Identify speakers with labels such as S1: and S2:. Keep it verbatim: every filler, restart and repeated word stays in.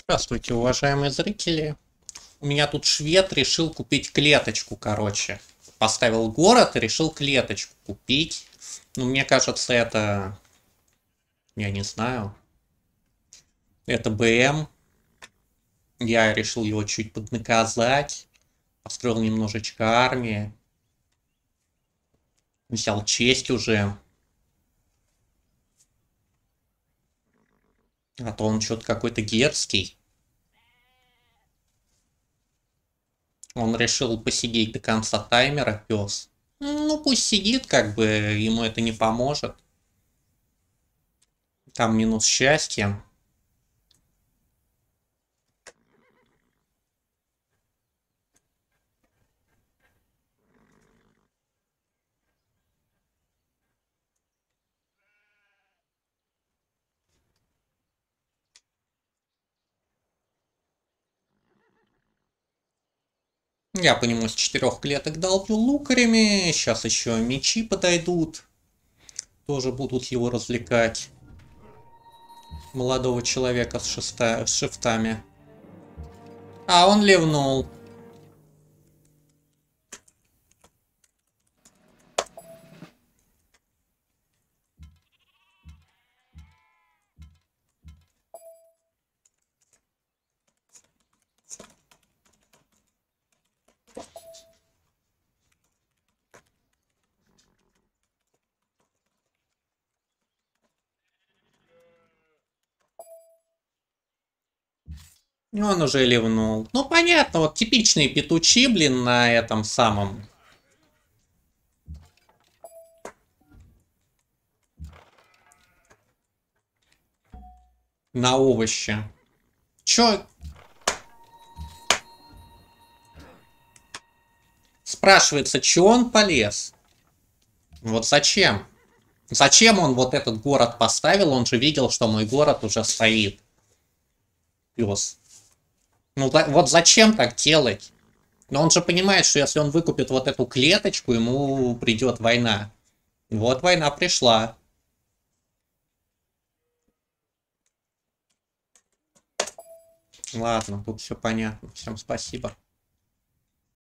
S1: Здравствуйте, уважаемые зрители. У меня тут швед решил купить клеточку, короче. Поставил город и решил клеточку купить. Ну, мне кажется, это... Я не знаю. Это БМ. Я решил его чуть поднаказать. Построил немножечко армии. Взял честь уже. А то он что-то какой-то герцкий. Он решил посидеть до конца таймера, пес. Ну, пусть сидит, как бы ему это не поможет. Там минус счастье. Я по нему с четырех клеток долбил лукарями. Сейчас еще мечи подойдут. Тоже будут его развлекать. Молодого человека с, шеста... с шифтами. А он ливнул. Он уже ливнул. Ну, понятно, вот типичные петучи, блин, на этом самом. На овощи. Чё? Спрашивается, чё он полез? Вот зачем? Зачем он вот этот город поставил? Он же видел, что мой город уже стоит. Пёс. Ну вот зачем так делать? Но он же понимает, что если он выкупит вот эту клеточку, ему придет война. Вот война пришла. Ладно, тут все понятно. Всем спасибо.